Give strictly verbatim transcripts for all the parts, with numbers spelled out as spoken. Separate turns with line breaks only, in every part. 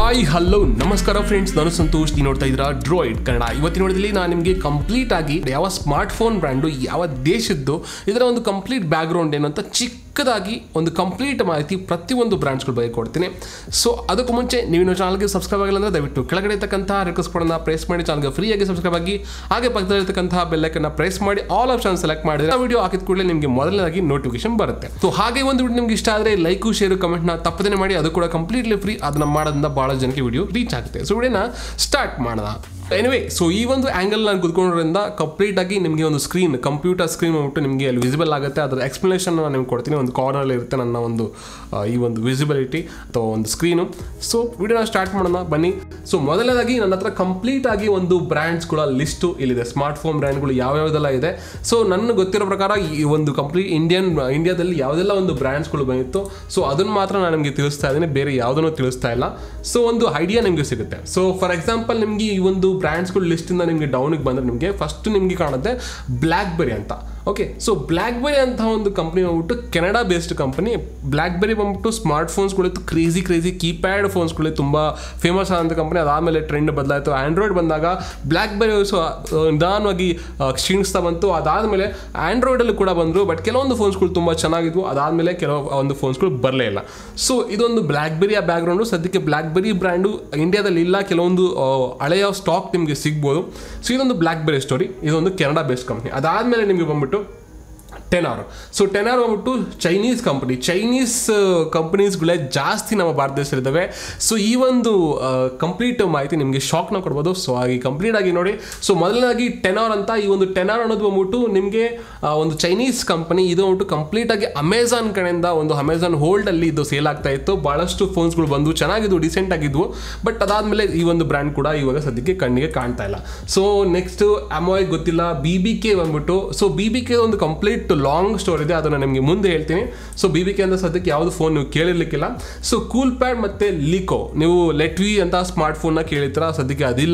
Hi hello ನಮಸ್ಕಾರ friends, ನಾನು ಸಂತೋಷ್. ನೀವು ನೋಡ್ತಾ ಇದ್ದೀರಾ ಡ್ರಾಯ್ಡ್ ಕನ್ನಡ. ಇವತ್ತಿನ ನೋಡಿದಲ್ಲಿ ನಾನು ನಿಮಗೆ ಕಂಪ್ಲೀಟ್ ಆಗಿ ಯಾವ ಸ್ಮಾರ್ಟ್ ಫೋನ್ ಬ್ರ್ಯಾಂಡು, ಯಾವ ದೇಶದ್ದು, ಇದರ ಒಂದು ಕಂಪ್ಲೀಟ್ ಬ್ಯಾಕ್ ಗ್ರೌಂಡ್ ಏನು ಅಂತ ಚಿಕ್ಕದಾಗಿ ಒಂದು ಕಂಪ್ಲೀಟ್ ಮಾಹಿತಿ ಪ್ರತಿಯೊಂದು ಬ್ರ್ಯಾಂಡ್ಸ್ಗಳ ಬಗ್ಗೆ ಕೊಡ್ತೀನಿ. ಸೊ ಅದಕ್ಕೂ ಮುಂಚೆ ನೀವು ಚಾನಲ್ಗೆ ಸಬ್ಸ್ಕ್ರೈಬ್ ಆಗಿಲ್ಲ ಅಂದರೆ ದಯವಿಟ್ಟು ಕೆಳಗಡೆ ಇರ್ತಕ್ಕಂಥ ರಿಕ್ವೆಸ್ಟ್ ಬಟನ್ನ ಪ್ರೆಸ್ ಮಾಡಿ ಚಾನಲ್ಗೆ ಫ್ರೀಯಾಗಿ ಸಬ್ಸ್ಕ್ರೈಬ್ ಆಗಿ, ಹಾಗೆ ಪಕ್ಕದಲ್ಲಿರ್ತಕ್ಕಂಥ ಬೆಲ್ ಐಕನ್ನ ಪ್ರೆಸ್ ಮಾಡಿ ಆಲ್ ಆಪ್ಷನ್ ಸೆಲೆಕ್ಟ್ ಮಾಡಿದ್ರೆ ಆ ವಿಡಿಯೋ ಹಾಕಿದ ಕೂಡಲೇ ನಿಮಗೆ ಮೊದಲನೇದಾಗಿ ನೋಟಿಫಿಕೇಶನ್ ಬರುತ್ತೆ. ಸೊ ಹಾಗೆ ಒಂದು ವಿಡಿಯೋ ನಿಮ್ಗೆ ಇಷ್ಟ ಆದರೆ ಲೈಕು ಶೇರು ಕಮೆಂಟ್ನ ತಪ್ಪದೇ ಮಾಡಿ, ಅದು ಕೂಡ ಕಂಪ್ಲೀಟ್ಲಿ ಫ್ರೀ. ಅದನ್ನ ಮಾಡೋದ್ರಿಂದ ಭಾಳ ಜನಕ್ಕೆ ವಿಡಿಯೋ ರೀಚ್ ಆಗುತ್ತೆ. ಸೊ ವಿಡಿಯೋನ ಸ್ಟಾರ್ಟ್ ಮಾಡೋಣ. ಎನಿವೇ, ಸೊ ಈ ಒಂದು ಆ್ಯಂಗಲ್ ನಾನು ಕುತ್ಕೊಳ್ಳೋದ್ರಿಂದ ಕಂಪ್ಲೀಟ್ ಆಗಿ ನಿಮಗೆ ಒಂದು ಸ್ಕ್ರೀನ್, ಕಂಪ್ಯೂಟರ್ ಸ್ಕ್ರೀನ್ ಹೋಗ್ಬಿಟ್ಟು ನಿಮಗೆ ಅಲ್ಲಿ ವಿಸಿಬಲ್ ಆಗುತ್ತೆ. ಅದರ ಎಕ್ಸ್ಪ್ಲನೇಷನ್ ನಾನು ನಿಮ್ಗೆ ಕೊಡ್ತೀನಿ. ಒಂದು ಕಾರ್ನರ್ ಇರುತ್ತೆ ನನ್ನ ಒಂದು ಈ ಒಂದು ವಿಸಿಬಿಲಿಟಿ ಅಥವಾ ಒಂದು ಸ್ಕ್ರೀನು. ಸೊ ವಿಡಿಯೋನ ಸ್ಟಾರ್ಟ್ ಮಾಡೋಣ ಬನ್ನಿ. ಸೊ ಮೊದಲನೇದಾಗಿ ನನ್ನ ಹತ್ರ ಕಂಪ್ಲೀಟ್ ಆಗಿ ಒಂದು ಬ್ರ್ಯಾಂಡ್ಸ್ಗಳ ಲಿಸ್ಟು ಇಲ್ಲಿದೆ. ಸ್ಮಾರ್ಟ್ ಫೋನ್ ಬ್ರ್ಯಾಂಡ್ಗಳು ಯಾವ್ಯಾವುದೆಲ್ಲ ಇದೆ. ಸೊ ನನಗೆ ಗೊತ್ತಿರೋ ಪ್ರಕಾರ ಈ ಒಂದು ಕಂಪ್ಲೀಟ್ ಇಂಡಿಯನ್ ಇಂಡಿಯಾದಲ್ಲಿ ಯಾವುದೆಲ್ಲ ಒಂದು ಬ್ರ್ಯಾಂಡ್ಸ್ಗಳು ಬಂದಿತ್ತು, ಸೊ ಅದನ್ನು ಮಾತ್ರ ನಾನು ನಿಮಗೆ ತಿಳಿಸ್ತಾ ಇದ್ದೀನಿ, ಬೇರೆ ಯಾವುದನ್ನು ತಿಳಿಸ್ತಾ ಇಲ್ಲ. ಸೊ ಒಂದು ಐಡಿಯಾ ನಿಮಗೆ ಸಿಗುತ್ತೆ. ಸೊ ಫಾರ್ ಎಕ್ಸಾಂಪಲ್, ನಿಮಗೆ ಈ ಒಂದು ಬ್ರ್ಯಾಂಡ್ಸ್ಗಳು ಲಿಸ್ಟಿಂದ ನಿಮಗೆ ಡೌನಿಗೆ ಬಂದರೆ ನಿಮಗೆ ಫಸ್ಟ್ ನಿಮಗೆ ಕಾಣುತ್ತೆ ಬ್ಲ್ಯಾಕ್ಬೆರಿ ಅಂತ. ಓಕೆ, ಸೊ ಬ್ಲ್ಯಾಕ್ಬೆರಿ ಅಂತ ಒಂದು ಕಂಪ್ನಿ ಬಂದ್ಬಿಟ್ಟು ಕೆನಡಾ ಬೇಸ್ಡ್ ಕಂಪನಿ. ಬ್ಲ್ಯಾಕ್ಬೆರಿ ಬಂದ್ಬಿಟ್ಟು ಸ್ಮಾರ್ಟ್ ಫೋನ್ಸ್ಗಳಿತ್ತು, ಕ್ರೇಜಿ ಕ್ರೇಜಿ ಕೀಪ್ಯಾಡ್ ಫೋನ್ಸ್ಗಳು ತುಂಬ ಫೇಮಸ್ ಆದಂಥ ಕಂಪನಿ. ಅದಾದಮೇಲೆ ಟ್ರೆಂಡ್ ಬದಲಾಯಿತು. ಆ್ಯಂಡ್ರಾಯ್ಡ್ ಬಂದಾಗ ಬ್ಲ್ಯಾಕ್ಬೆರಿ ಸೊ ನಿಧಾನವಾಗಿ ಕ್ಷೀಣಿಸ್ತಾ ಬಂತು. ಅದಾದಮೇಲೆ ಆ್ಯಂಡ್ರಾಯ್ಡಲ್ಲಿ ಕೂಡ ಬಂದರು, ಬಟ್ ಕೆಲವೊಂದು ಫೋನ್ಸ್ಗಳು ತುಂಬ ಚೆನ್ನಾಗಿದ್ವು. ಅದಾದಮೇಲೆ ಕೆಲವು ಒಂದು ಫೋನ್ಸ್ಗಳು ಬರಲೇ ಇಲ್ಲ. ಸೊ ಇದೊಂದು ಬ್ಲ್ಯಾಕ್ಬೆರಿಯ ಬ್ಯಾಕ್ಗ್ರೌಂಡು. ಸದ್ಯಕ್ಕೆ ಬ್ಲ್ಯಾಕ್ಬೆರಿ ಬ್ರ್ಯಾಂಡು ಇಂಡಿಯಾದಲ್ಲಿ ಇಲ್ಲ, ಕೆಲವೊಂದು ಹಳೆಯ ಸ್ಟಾಕ್ ನಿಮಗೆ ಸಿಗ್ಬೋದು. ಸೊ ಇದೊಂದು ಬ್ಲ್ಯಾಕ್ಬೆರಿ ಸ್ಟೋರಿ. ಇದೊಂದು ಕೆನಡಾ ಬೇಸ್ಡ್ ಕಂಪ್ನಿ. ಅದಾದಮೇಲೆ ನಿಮಗೆ ಬಂದ್ಬಿಟ್ಟು ಟೆನಾರ್. ಸೊ ಟೆನಾರ್ ಬಂದ್ಬಿಟ್ಟು ಚೈನೀಸ್ ಕಂಪನಿ. ಚೈನೀಸ್ ಕಂಪನೀಸ್ಗಳೇ ಜಾಸ್ತಿ ನಮ್ಮ ಭಾರತ ದೇಶದಲ್ಲಿದ್ದಾವೆ. ಸೊ ಈ ಒಂದು ಕಂಪ್ಲೀಟ್ ಮಾಹಿತಿ ನಿಮಗೆ ಶಾಕ್ನ ಕೊಡ್ಬೋದು. ಸೊ ಹಾಗೆ ಕಂಪ್ಲೀಟ್ ಆಗಿ ನೋಡಿ. ಸೊ ಮೊದಲನೇದಾಗಿ ಟೆನಾರ್ ಅಂತ, ಈ ಒಂದು ಟೆನಾರ್ ಅನ್ನೋದು ಬಂದ್ಬಿಟ್ಟು ನಿಮಗೆ ಒಂದು ಚೈನೀಸ್ ಕಂಪನಿ. ಇದು ಬಂದ್ಬಿಟ್ಟು ಕಂಪ್ಲೀಟ್ ಆಗಿ ಅಮೆಝಾನ್ ಕಡೆಯಿಂದ ಒಂದು ಅಮೆಝಾನ್ ಹೋಲ್ಡಲ್ಲಿ ಇದು ಸೇಲ್ ಆಗ್ತಾ ಇತ್ತು. ಭಾಳಷ್ಟು ಫೋನ್ಸ್ಗಳು ಬಂದು ಚೆನ್ನಾಗಿದ್ವು, ಡಿಸೆಂಟ್ ಆಗಿದ್ವು. ಬಟ್ ಅದಾದಮೇಲೆ ಈ ಒಂದು ಬ್ರ್ಯಾಂಡ್ ಕೂಡ ಇವಾಗ ಸದ್ಯಕ್ಕೆ ಕಣ್ಣಿಗೆ ಕಾಣ್ತಾ ಇಲ್ಲ. ಸೊ ನೆಕ್ಸ್ಟ್ ಅಮೋಯ್ ಗೊತ್ತಿಲ್ಲ. ಬಿ ಬಿ ಕೆ ಬಂದ್ಬಿಟ್ಟು, ಸೊ ಬಿ ಬಿ ಕೆ ಒಂದು ಕಂಪ್ಲೀಟ್ ಲಾಂಗ್ ಸ್ಟೋರಿ ಇದೆ, ಅದನ್ನು ನಿಮಗೆ ಮುಂದೆ ಹೇಳ್ತೀನಿ. ಸೊ ಬಿ ಬಿ ಕೆ ಅಂತ ಸದ್ಯಕ್ಕೆ ಯಾವುದು ಫೋನ್ ನೀವು ಕೇಳಿರ್ಲಿಕ್ಕಿಲ್ಲ. ಸೊ ಕೂಲ್ ಪ್ಯಾಡ್ ಮತ್ತು ಲಿಕೋ, ನೀವು ಲೆಟ್ವಿ ಅಂತ ಸ್ಮಾರ್ಟ್ ಫೋನ್ನ ಕೇಳಿರ್ತೀರ, ಸದ್ಯಕ್ಕೆ ಅದಿಲ್ಲ.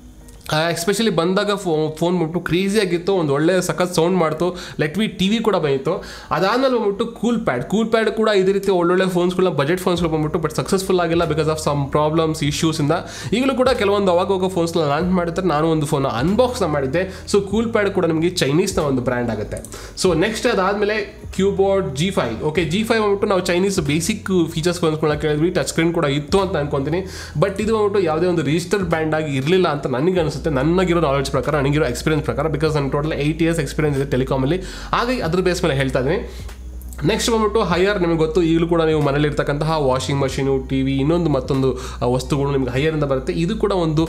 ಎಸ್ಪೆಷಲಿ ಬಂದಾಗ ಫೋ ಫೋನ್ ಬಂದ್ಬಿಟ್ಟು ಕ್ರೇಜಿ ಆಗಿತ್ತು, ಒಂದು ಒಳ್ಳೆ ಸಖತ್ ಸೌಂಡ್ ಮಾಡ್ತು. ಲೆಟ್ವಿ ಟಿ ವಿ ಕೂಡ ಬಂದಿತ್ತು. ಅದಾದಮೇಲೆ ಬಂದ್ಬಿಟ್ಟು ಕೂಲ್ ಪ್ಯಾಡ್. ಕೂಲ್ ಪ್ಯಾಡ್ ಕೂಡ ಇದೇ ರೀತಿ ಒಳ್ಳೊಳ್ಳೆ ಫೋನ್ಸ್ಗಳನ್ನ, ಬಜೆಟ್ ಫೋನ್ಸ್ಗಳು ಬಂದ್ಬಿಟ್ಟು, ಬಟ್ ಸಕ್ಸಸ್ಫುಲ್ ಆಗಿಲ್ಲ ಬಿಕಾಸ್ ಆಫ್ ಸಮ್ ಪ್ರಾಬ್ಲಮ್ಸ್, ಇಶ್ಯೂಸಿಂದ. ಈಗಲೂ ಕೂಡ ಕೆಲವೊಂದು ಅವಾಗ ಹೋಗೋ ಫೋನ್ಸ್ನ ಲಾಂಚ್ ಮಾಡಿರ್ತಾರೆ. ನಾನು ಒಂದು ಫೋನ್ ಅನ್ಬಾಕ್ಸ್ನ ಮಾಡಿದ್ದೆ. ಸೊ ಕೂಲ್ ಪ್ಯಾಡ್ ಕೂಡ ನಿಮಗೆ ಚೈನೀಸ್ನ ಒಂದು ಬ್ರ್ಯಾಂಡ್ ಆಗುತ್ತೆ. ಸೊ ನೆಕ್ಸ್ಟ್ ಅದಾದಮೇಲೆ ಕ್ಯೂಬೋರ್ಡ್ G five. Okay, G five ಬಂದ್ಬಿಟ್ಟು ನಾವು ಚೈನೀಸ್ ಬೇಸಿಕ್ ಫೀಚರ್ಸ್ ಫೋನ್ಸ್ಗಳನ್ನ ಕೇಳಿದ್ವಿ. ಟಚ್ ಸ್ಕ್ರೀನ್ ಕೂಡ ಇತ್ತು ಅಂತ ಅನ್ಕೊತೀನಿ. ಬಟ್ ಇದು ಬಂದ್ಬಿಟ್ಟು ಯಾವುದೇ ಒಂದು ರಿಜಿಸ್ಟರ್ಡ್ ಬ್ರ್ಯಾಂಡ್ ಆಗಿ ಇರಲಿಲ್ಲ ಅಂತ ನನಗೆ ಅನಿಸುತ್ತೆ, ನನಗಿರೋ ನಾಲೆಜ್ ಪ್ರಕಾರ, ನನಗಿರೋ ಎಕ್ಸ್ಪೀರಿಯನ್ಸ್ ಪ್ರಕಾರ. ಬಿಕಾಸ್ ನನ್ನ ಟೋಟಲ್ ಏಯ್ಟ್ ಇಯರ್ಸ್ ಎಕ್ಸ್ಪೀರಿಯನ್ಸ್ ಇದೆ ಟೆಲಿಕಾಮಲ್ಲಿ. ಹಾಗೆ ಅದ್ರ ಬೇಸ್ ಮೇಲೆ ಹೇಳ್ತಾ ಇದ್ದೀನಿ. ನೆಕ್ಸ್ಟ್ ಬಂದ್ಬಿಟ್ಟು ಹೈಯರ್. ನಿಮಗೆ ಗೊತ್ತು, ಈಗಲೂ ಕೂಡ ನೀವು ಮನೇಲಿ ಇರ್ತಕ್ಕಂತಹ ವಾಷಿಂಗ್ ಮಷೀನು, ಟಿ ವಿ, ಇನ್ನೊಂದು ಮತ್ತೊಂದು ವಸ್ತುಗಳು ನಿಮಗೆ ಹೈಯರಿಂದ ಬರುತ್ತೆ. ಇದು ಕೂಡ ಒಂದು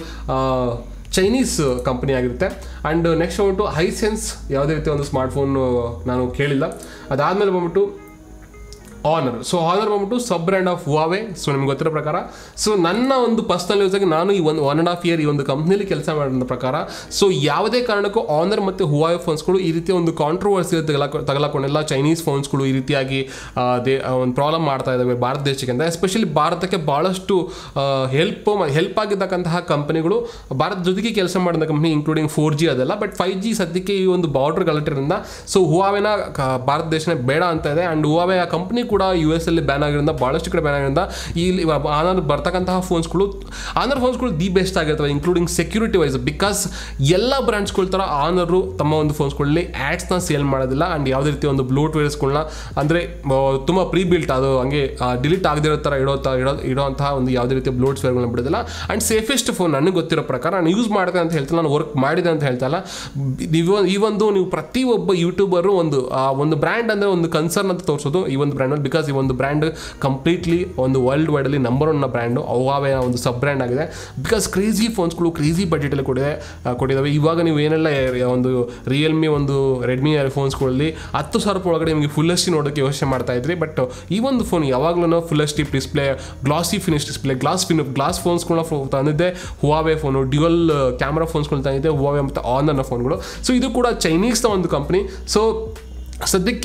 ಚೈನೀಸ್ ಕಂಪನಿ ಆಗಿರುತ್ತೆ. ಆ್ಯಂಡ್ ನೆಕ್ಸ್ಟ್ ಬಂದ್ಬಿಟ್ಟು ಹೈಸೆನ್ಸ್, ಯಾವುದೇ ರೀತಿ ಒಂದು ಸ್ಮಾರ್ಟ್ಫೋನ್ ನಾನು ಕೇಳಿಲ್ಲ. ಅದಾದಮೇಲೆ ಬಂದ್ಬಿಟ್ಟು ಆನರ್. ಸೊ ಆನರ್ ಬಂದ್ಬಿಟ್ಟು sub brand of Huawei. So ನಿಮ್ಗೆ ಗೊತ್ತಿರೋ ಪ್ರಕಾರ, ಸೊ ನನ್ನ ಒಂದು ಪರ್ಸನಲ್ ಯೂಸಾಗಿ ನಾನು ಈ ಒಂದು ಒನ್ ಆ್ಯಂಡ್ ಹಾಫ್ ಇಯರ್ ಈ ಒಂದು ಕಂಪ್ನಿಲಿ ಕೆಲಸ ಮಾಡಿದ ಪ್ರಕಾರ, ಸೊ ಯಾವುದೇ ಕಾರಣಕ್ಕೂ ಆನರ್ ಮತ್ತು ಹುವಾವೆ ಫೋನ್ಸ್ಗಳು ಈ ರೀತಿ ಒಂದು ಕಾಂಟ್ರವರ್ಸಿ ತಗಲಾಕ ತಗಲಾಕೊಂಡಿಲ್ಲ. ಚೈನೀಸ್ ಫೋನ್ಸ್ಗಳು ಈ ರೀತಿಯಾಗಿ ದೇ ಒಂದು ಪ್ರಾಬ್ಲಮ್ ಮಾಡ್ತಾ ಇದ್ದಾವೆ ಭಾರತ ದೇಶಕ್ಕೆ ಅಂತ. ಎಸ್ಪೆಷಲಿ ಭಾರತಕ್ಕೆ ಭಾಳಷ್ಟು ಹೆಲ್ಪ್ ಹೆಲ್ಪ್ ಆಗಿರ್ತಕ್ಕಂತಹ ಕಂಪನಿಗಳು ಭಾರತ ಜೊತೆಗೆ ಕೆಲಸ ಮಾಡಿದ ಕಂಪ್ನಿ, ಇನ್ಕ್ಲೂಡಿಂಗ್ ಫೋರ್ ಜಿ ಅದೆಲ್ಲ. ಬಟ್ ಫೈವ್ ಜಿ ಸದ್ಯಕ್ಕೆ ಈ ಒಂದು ಬಾರ್ಡರ್ ಗಲಾಟೆಯಿಂದ ಸೊ ಹುವಾವೆನ ಭಾರತ ದೇಶನೇ ಬೇಡ ಅಂತ ಇದೆ. ಆ್ಯಂಡ್ ಹುವಾವೆ ಆ ಕಂಪ್ನಿ ಕೂಡ ಯು ಎಸ್ ಅಲ್ಲಿ ಬ್ಯಾನ್ ಆಗಿರೋದ್ರಿಂದ, ಭಾಳಷ್ಟು ಕಡೆ ಬ್ಯಾನ್ ಆಗಿರೋದ್ರಿಂದ ಇಲ್ಲಿ ಆನರ್ ಬರ್ತಕ್ಕಂತಹ ಫೋನ್ಸ್ಗಳು, ಆನರ್ ಫೋನ್ಸ್ಗಳು ದಿ ಬೆಸ್ಟ್ ಆಗಿರ್ತವೆ, ಇನ್ಕ್ಲೂಡಿಂಗ್ ಸೆಕ್ಯೂರಿಟಿ ವೈಸ್. ಬಿಕಾಸ್ ಎಲ್ಲ ಬ್ರ್ಯಾಂಡ್ಸ್ಗಳ ಥರ ಆನರು ತಮ್ಮ ಒಂದು ಫೋನ್ಸ್ಗಳಲ್ಲಿ ಆ್ಯಡ್ಸ್ನ ಸೇಲ್ ಮಾಡೋದಿಲ್ಲ. ಆ್ಯಂಡ್ ಯಾವುದೇ ರೀತಿ ಒಂದು ಬ್ಲೂಟ್ ವೇರ್ಸ್ಗಳನ್ನ, ಅಂದರೆ ತುಂಬ ಪ್ರೀ ಬಿಲ್ಟ್, ಅದು ಹಂಗೆ ಡಿಲೀಟ್ ಆಗದಿರೋ ಥರ ಇಡೋ ಇಡೋ ಇಡೋಂತಹ ಒಂದು ಯಾವುದೇ ರೀತಿಯ ಬ್ಲೂಟ್ ವೇರ್ಗಳನ್ನ ಬಿಡೋದಿಲ್ಲ. ಆ್ಯಂಡ್ ಸೇಫೆಸ್ಟ್ ಫೋನ್ ನನಗೆ ಗೊತ್ತಿರೋ ಪ್ರಕಾರ, ನಾನು ಯೂಸ್ ಮಾಡಿದೆ ಅಂತ ಹೇಳ್ತೀನಿ, ನಾನು ವರ್ಕ್ ಮಾಡಿದೆ ಅಂತ ಹೇಳ್ತಾ ಇಲ್ಲ. ನೀವು ಈ ಒಂದು ನೀವು ಪ್ರತಿಯೊಬ್ಬ ಯೂಟ್ಯೂಬರು ಒಂದು ಒಂದು ಬ್ರ್ಯಾಂಡ್ ಅಂದರೆ ಒಂದು ಕನ್ಸರ್ನ್ ಅಂತ ತೋರಿಸೋದು ಈ ಒಂದು ಬ್ರ್ಯಾಂಡ್. ಬಿಕಾಸ್ ಈ ಒಂದು ಬ್ರ್ಯಾಂಡ್ ಕಂಪ್ಲೀಟ್ಲಿ ಒಂದು ವರ್ಲ್ಡ್ ವೈಡಲ್ಲಿ ನಂಬರ್ ಒನ್ನ ಬ್ರ್ಯಾಂಡು, ಹುವಾವೆ ಒಂದು ಸಬ್ ಬ್ರ್ಯಾಂಡ್ ಆಗಿದೆ. ಬಿಕಾಸ್ ಕ್ರೇಜಿ ಫೋನ್ಸ್ಗಳು ಕ್ರೇಜಿ ಬಜೆಟಲ್ಲಿ ಕೊಡಿದೆ ಕೊಟ್ಟಿದ್ದಾವೆ. ಇವಾಗ ನೀವು ಏನೆಲ್ಲ ಒಂದು ರಿಯಲ್ಮಿ, ಒಂದು ರೆಡ್ಮಿ ಫೋನ್ಸ್ಗಳಲ್ಲಿ ಹತ್ತು ಸಾವಿರ ರೂಪಾಯಿ ಒಳಗಡೆ ನಿಮಗೆ ಫುಲ್ ಎಚ್ ಡಿ ನೋಡೋಕ್ಕೆ ಯೋಚನೆ ಮಾಡ್ತಾ ಇದ್ರಿ. ಬಟ್ ಈ ಒಂದು ಫೋನ್ ಯಾವಾಗಲೂ full H D display, glossy finish display, glass fin glass ಫೋನ್ಸ್ಗಳನ್ನ ತಂದಿದ್ದೆ ಹುವಾವೆ ಫೋನು. ಡ್ಯುಯಲ್ ಕ್ಯಾಮ್ರಾ ಫೋನ್ಸ್ಗಳನ್ನ ತಂದಿದ್ದೆ ಹುವಾವೆ ಮತ್ತು ಆನರ್ನ ಫೋನ್ಗಳು. ಸೊ ಇದು ಕೂಡ ಚೈನೀಸ್ನ ಒಂದು ಕಂಪ್ನಿ. ಸೊ ಸದ್ಯಕ್ಕೆ